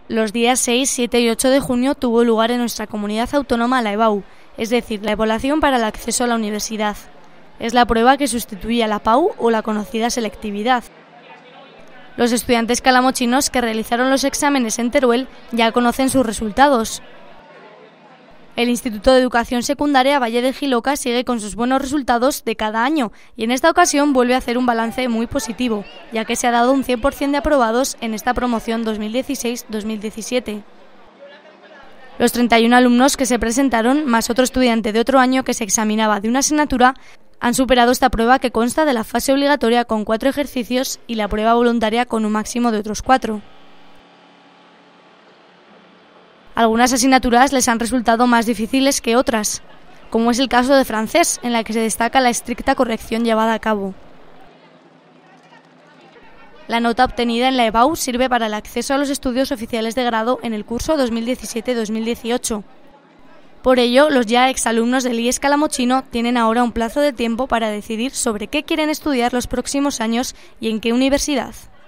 Los días 6, 7 y 8 de junio tuvo lugar en nuestra comunidad autónoma la EBAU, es decir, la evaluación para el acceso a la universidad. Es la prueba que sustituye a la PAU o la conocida selectividad. Los estudiantes calamochinos que realizaron los exámenes en Teruel ya conocen sus resultados. El Instituto de Educación Secundaria Valle de Jiloca sigue con sus buenos resultados de cada año y en esta ocasión vuelve a hacer un balance muy positivo, ya que se ha dado un 100% de aprobados en esta promoción 2016-2017. Los 31 alumnos que se presentaron, más otro estudiante de otro año que se examinaba de una asignatura, han superado esta prueba que consta de la fase obligatoria con 4 ejercicios y la prueba voluntaria con un máximo de otros 4. Algunas asignaturas les han resultado más difíciles que otras, como es el caso de francés, en la que se destaca la estricta corrección llevada a cabo. La nota obtenida en la EBAU sirve para el acceso a los estudios oficiales de grado en el curso 2017-2018. Por ello, los ya exalumnos del IES Calamochino tienen ahora un plazo de tiempo para decidir sobre qué quieren estudiar los próximos años y en qué universidad.